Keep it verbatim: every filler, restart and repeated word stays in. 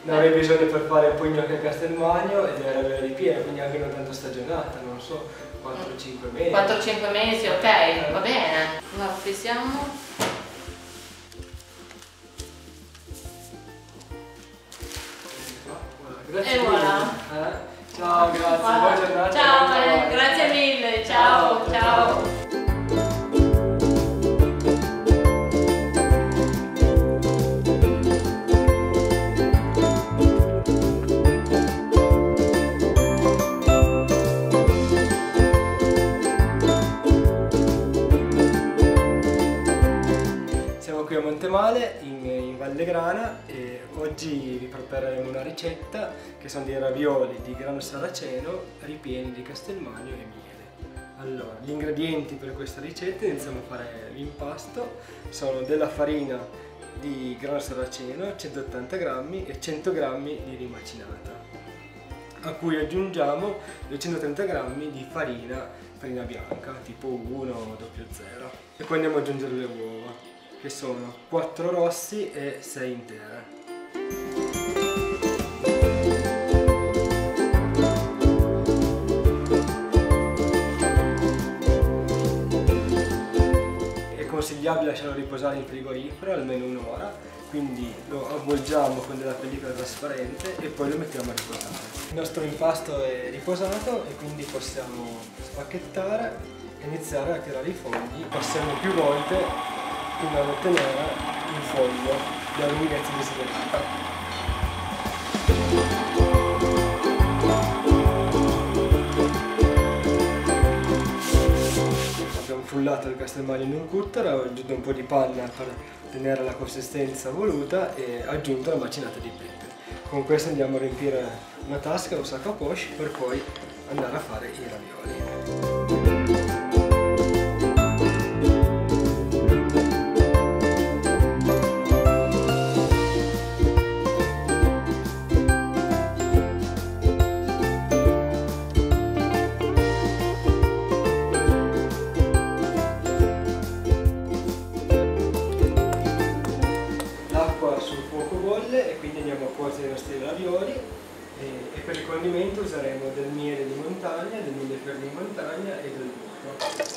ne avrei bisogno per fare poi gnocchi a Castelmagno e delle ravioli ripiene, quindi anche non tanto stagionata, non so, quattro cinque mesi. quattro cinque mesi, ok, eh. va bene. La pesiamo. Grazie e mille. voilà. Eh? Ciao, grazie, Voilà. buona giornata. Ciao, eh, grazie mille, ciao, ciao. ciao. Qui a Montemale in, in Vallegrana e oggi vi prepareremo una ricetta che sono dei ravioli di grano saraceno ripieni di castelmagno e miele. Allora, gli ingredienti per questa ricetta, iniziamo a fare l'impasto, sono della farina di grano saraceno, centottanta grammi e cento grammi di rimacinata, a cui aggiungiamo duecentotrenta grammi di farina, farina bianca tipo uno o zero zero e poi andiamo ad aggiungere le uova, che sono quattro rossi e sei intere. È consigliabile lasciarlo riposare in frigorifero almeno un'ora, quindi lo avvolgiamo con della pellicola trasparente e poi lo mettiamo a riposare. Il nostro impasto è riposato e quindi possiamo spacchettare e iniziare a tirare i fogli. Passiamo più volte fino ad ottenere il foglio della lunghezza desiderata. Abbiamo frullato il castelmagno in un cutter, ho aggiunto un po' di panna per ottenere la consistenza voluta e aggiunto la macinata di pepe. Con questo andiamo a riempire una tasca, un sacco a poche per poi andare a fare i ravioli. E quindi andiamo a cuocere i nostri ravioli e, e per il condimento useremo del miele di montagna, del millefiori di montagna e del burro.